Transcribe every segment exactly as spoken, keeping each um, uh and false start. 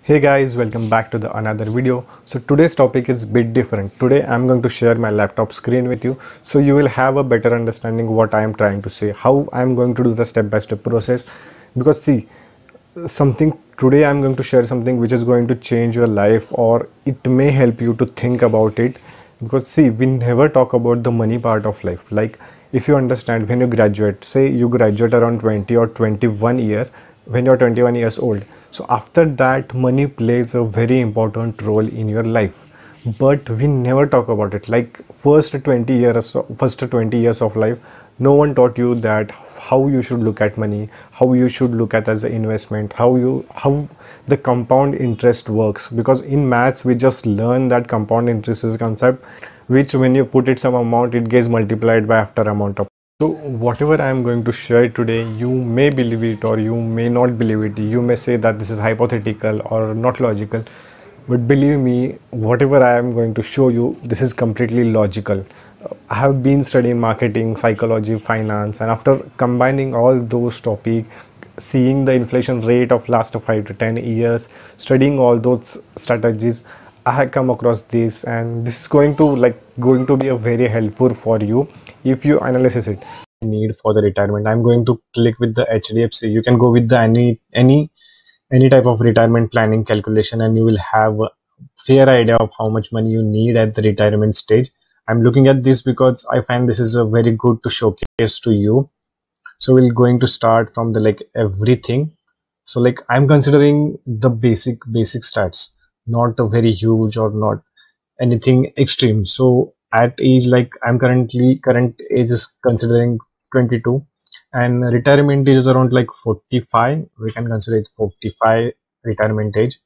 Hey guys, welcome back to the another video. So today's topic is bit different. Today I'm going to share my laptop screen with you so you will have a better understanding what I am trying to say, how I'm going to do the step-by-step process. Because see, something today I'm going to share something which is going to change your life, or it may help you to think about it. Because see, we never talk about the money part of life. Like, if you understand, when you graduate, say you graduate around twenty or twenty-one years, when you're twenty-one years old, so after that money plays a very important role in your life, but we never talk about it. Like, first twenty years first twenty years of life, no one taught you that how you should look at money, how you should look at as an investment, how you how the compound interest works. Because in maths we just learn that compound interest is a concept which, when you put it some amount, it gets multiplied by after amount of. So whatever I am going to share today, you may believe it or you may not believe it. You may say that this is hypothetical or not logical, but believe me, whatever I am going to show you, this is completely logical. Uh, I have been studying marketing, psychology, finance, and after combining all those topics, seeing the inflation rate of last five to ten years, studying all those strategies, I have come across this, and this is going to like going to be a very helpful for you if you analyze it. Need for the retirement, I'm going to click with the H D F C. You can go with the any any any type of retirement planning calculation, and you will have a fair idea of how much money you need at the retirement stage. I'm looking at this because I find this is a very good to showcase to you. So we're going to start from the like everything. So like I'm considering the basic basic stats, not a very huge or not anything extreme. So at age, like I'm currently current age is considering twenty-two, and retirement age is around like forty-five. We can consider it forty-five retirement age.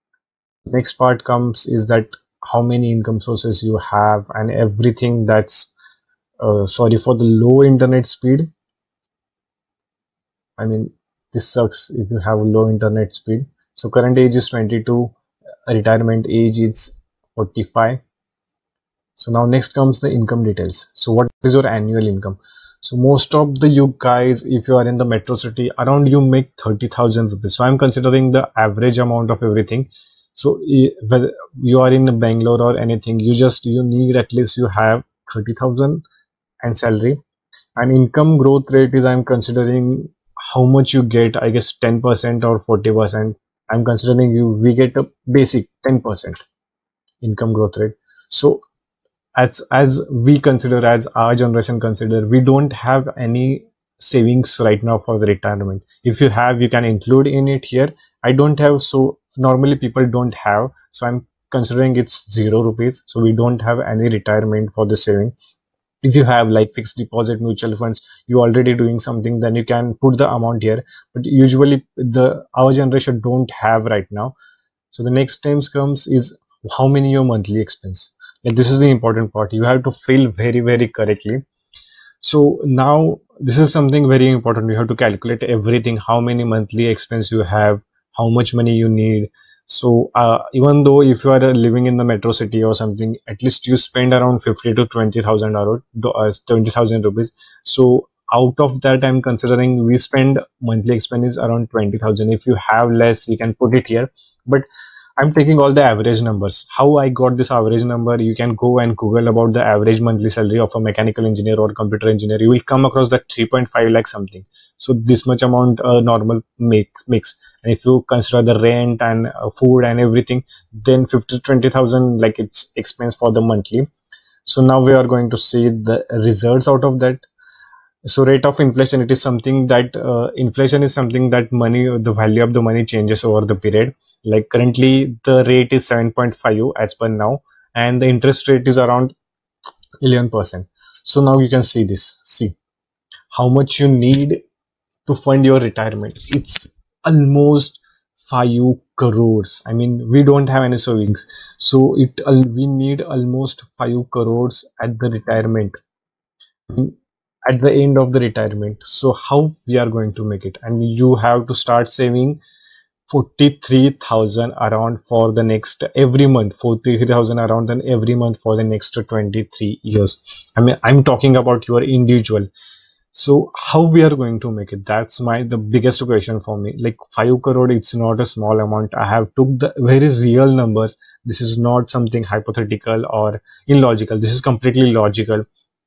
Next part comes is that how many income sources you have and everything. That's uh, sorry for the low internet speed. I mean, this sucks if you have low internet speed. So current age is twenty-two, retirement age is forty-five. So now next comes the income details. So what is your annual income? So most of the you guys, if you are in the metro city, around you make thirty thousand rupees. So I'm considering the average amount of everything. So whether you are in Bangalore or anything, you just you need at least you have thirty thousand and salary. And income growth rate is, I'm considering how much you get. I guess ten percent or forty percent. I'm considering you we get a basic ten percent income growth rate. So as as we consider, as our generation consider, we don't have any savings right now for the retirement. If you have, you can include in it here. I don't have, so normally people don't have, so I'm considering it's zero rupees. So we don't have any retirement for the saving. If you have like fixed deposit, mutual funds, you already doing something, then you can put the amount here. But usually the our generation don't have right now. So the next times comes is how many your monthly expense. And this is the important part. You have to fill very very correctly. So now this is something very important. You have to calculate everything, how many monthly expense you have, how much money you need. So uh, even though if you are uh, living in the metro city or something, at least you spend around fifty to twenty thousand or uh, twenty thousand rupees. So out of that, I'm considering we spend monthly expense around twenty thousand. If you have less, you can put it here, but I'm taking all the average numbers. How I got this average number, you can go and Google about the average monthly salary of a mechanical engineer or computer engineer. You will come across that three point five lakh something. So this much amount uh, normal make makes. And if you consider the rent and uh, food and everything, then fifty to twenty thousand like it's expense for the monthly. So now we are going to see the results out of that. So rate of inflation, it is something that uh, inflation is something that money, the value of the money changes over the period. Like currently the rate is seven point five as per now, and the interest rate is around eleven percent. So now you can see this, see how much you need to fund your retirement. It's almost five crores. I mean, we don't have any savings, so it we need almost five crores at the retirement, at the end of the retirement. So how we are going to make it? And you have to start saving forty-three thousand around for the next every month, forty-three thousand around then every month for the next twenty-three years. I mean, I'm talking about your individual. So how we are going to make it? That's my the biggest question for me. Like five crore, it's not a small amount. I have took the very real numbers. This is not something hypothetical or illogical. This is completely logical.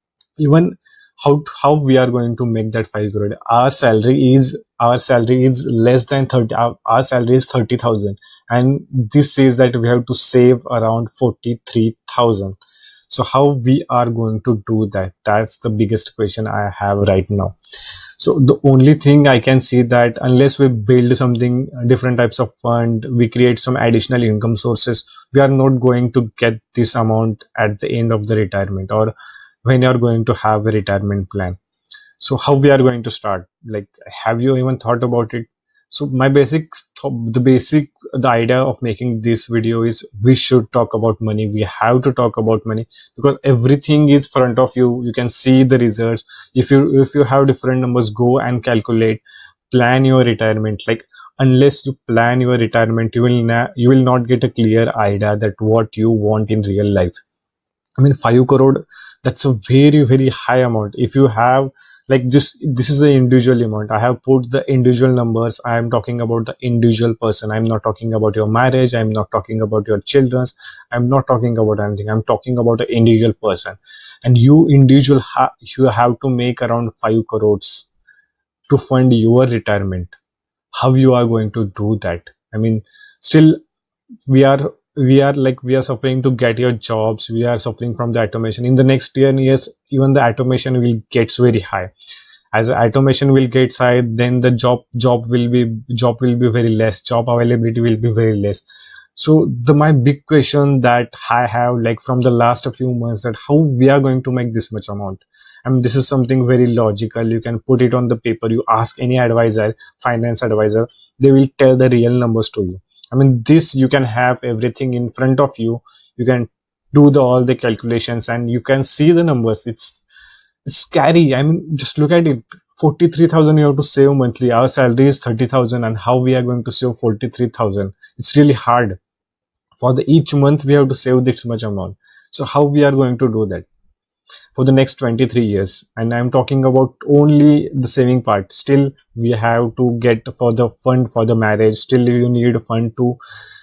Even how how we are going to make that five crore? Our salary is our salary is less than thirty. Our, our salary is thirty thousand, and this says that we have to save around forty three thousand. So how we are going to do that? That's the biggest question I have right now. So the only thing I can see that unless we build something different types of fund, we create some additional income sources, we are not going to get this amount at the end of the retirement or when you are going to have a retirement plan. So how we are going to start? Like, have you even thought about it? So my basic the basic the idea of making this video is we should talk about money. We have to talk about money because everything is front of you. You can see the results. If you if you have different numbers, go and calculate, plan your retirement. Like unless you plan your retirement, you will not you will not get a clear idea that what you want in real life. I mean, five crore, that's a very, very high amount. If you have like just this is the individual amount. I have put the individual numbers. I am talking about the individual person. I'm not talking about your marriage. I'm not talking about your children's. I'm not talking about anything. I'm talking about an individual person. And you individual, ha you have to make around five crores to fund your retirement. How you are going to do that? I mean, still we are we are like we are suffering to get your jobs. We are suffering from the automation. In the next ten years, even the automation will gets very high. As automation will get high, then the job job will be job will be very less. Job availability will be very less. So the my big question that I have like from the last few months, that how we are going to make this much amount. I mean, this is something very logical. You can put it on the paper. You ask any advisor, finance advisor, they will tell the real numbers to you. I mean, this you can have everything in front of you. You can do the all the calculations and you can see the numbers. It's, it's scary. I mean, just look at it. forty-three thousand you have to save monthly. Our salary is thirty thousand, and how we are going to save forty-three thousand? It's really hard. For the each month we have to save this much amount. So how we are going to do that for the next twenty-three years? And I'm talking about only the saving part. Still we have to get for the fund for the marriage. Still you need a fund to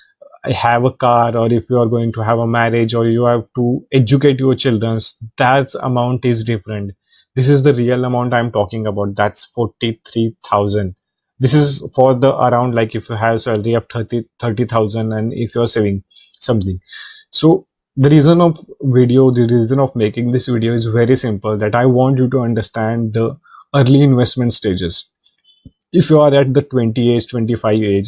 have a car, or if you are going to have a marriage, or you have to educate your children. That amount is different. This is the real amount I'm talking about. That's forty-three thousand. This is for the around, like if you have salary of thirty thousand and if you're saving something. So the reason of video, the reason of making this video is very simple, that I want you to understand the early investment stages. If you are at the twenty age, twenty-five age,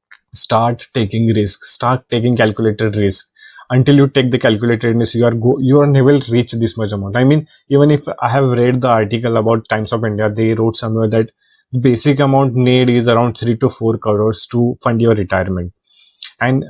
start taking risk, start taking calculated risk. Until you take the calculated risk, you are go you are never reach this much amount. I mean, even if I have read the article about Times of India, they wrote somewhere that the basic amount need is around three to four crores to fund your retirement. And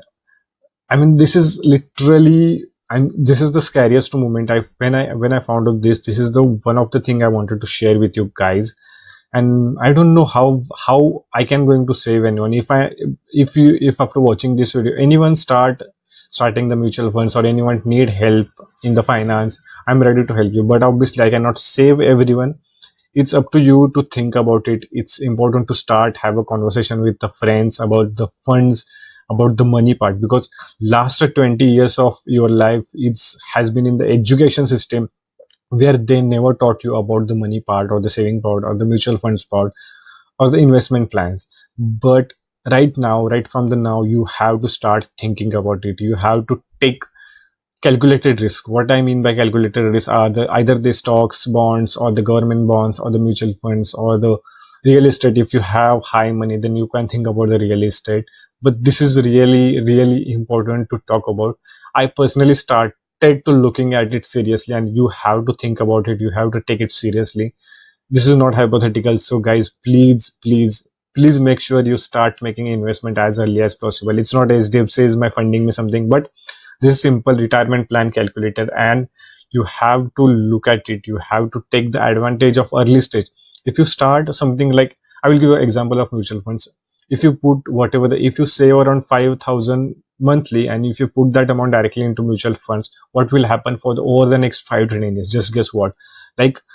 I mean, this is literally, and this is the scariest moment. I when I when I found out this, this is the one of the thing I wanted to share with you guys. And I don't know how how I can going to save anyone. If I if you if after watching this video, anyone start starting the mutual funds, or anyone need help in the finance, I'm ready to help you. But obviously, I cannot save everyone. It's up to you to think about it. It's important to start have a conversation with the friends about the funds, about the money part, because last twenty years of your life it's has been in the education system where they never taught you about the money part, or the saving part, or the mutual funds part, or the investment plans. But right now, right from the now, you have to start thinking about it. You have to take calculated risk. What I mean by calculated risk are the either the stocks, bonds, or the government bonds, or the mutual funds, or the real estate. If you have high money, then you can think about the real estate. But this is really, really important to talk about. I personally started to looking at it seriously, and you have to think about it. You have to take it seriously. This is not hypothetical. So guys, please, please, please make sure you start making investment as early as possible. It's not as Dave says, my funding me something, but this is simple retirement plan calculator, and you have to look at it. You have to take the advantage of early stage. If you start something like, I will give you an example of mutual funds. If you put whatever the, if you save around five thousand monthly, and if you put that amount directly into mutual funds, what will happen for the over the next five to ten years? Just guess what? Like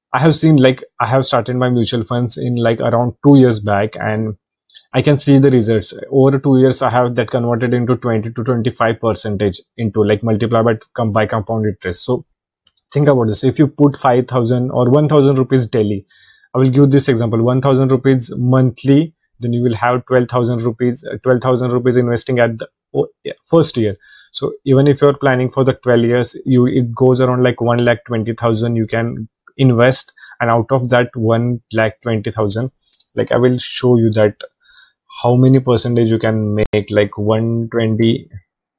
I have seen, like, I have started my mutual funds in like around two years back, and I can see the results. Over two years, I have that converted into twenty to twenty-five percentage into like multiply by, com- by compound interest. So think about this. If you put five thousand or one thousand rupees daily, I will give this example, one thousand rupees monthly, then you will have twelve thousand rupees, uh, twelve thousand rupees investing at the oh, yeah, first year. So even if you're planning for the twelve years, you, it goes around like one lakh twenty thousand you can invest. And out of that one lakh twenty thousand, like I will show you that how many percentage you can make, like one twenty.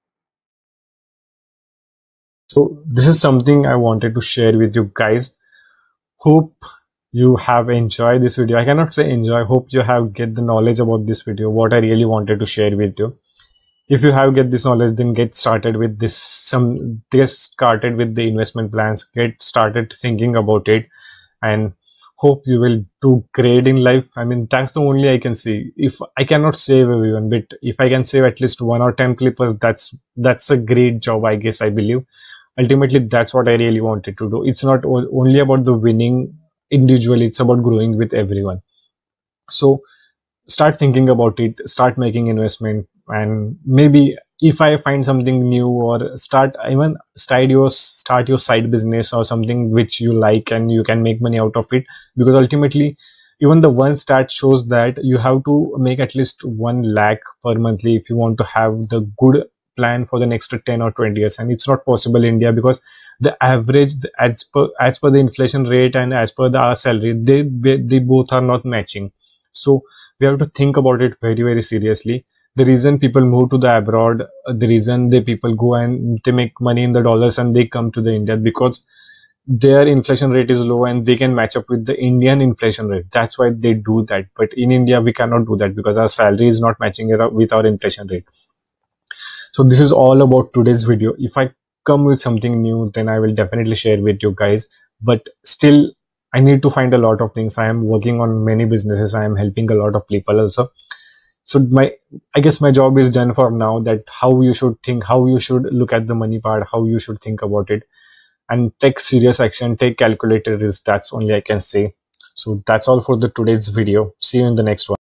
So this is something I wanted to share with you guys. Hope you have enjoyed this video. I cannot say enjoy, hope you have get the knowledge about this video, what I really wanted to share with you. If you have get this knowledge, then get started with this, some get started with the investment plans, get started thinking about it, and hope you will do great in life. I mean, that's the only I can see. If I cannot save everyone, but if I can save at least one or ten clippers, that's that's a great job, I guess. I believe ultimately that's what I really wanted to do. It's not only about the winning individually, it's about growing with everyone. So start thinking about it, start making investment, and maybe if I find something new, or start even start your start your side business or something which you like and you can make money out of it. Because ultimately, even the one stat shows that you have to make at least one lakh per monthly if you want to have the good plan for the next ten or twenty years. And it's not possible in India, because the average, as per as per the inflation rate and as per the our salary, they they both are not matching. So we have to think about it very very seriously. The reason people move to the abroad, uh, the reason they people go and they make money in the dollars and they come to the India, because their inflation rate is low and they can match up with the Indian inflation rate. That's why they do that. But in India, we cannot do that because our salary is not matching it up with our inflation rate. So this is all about today's video. If I come with something new, then I will definitely share with you guys. But still, I need to find a lot of things. I am working on many businesses. I am helping a lot of people also. So my, I guess my job is done for now. That how you should think, how you should look at the money part, how you should think about it, and take serious action, take calculated risk. That's only I can say. So that's all for the today's video. See you in the next one.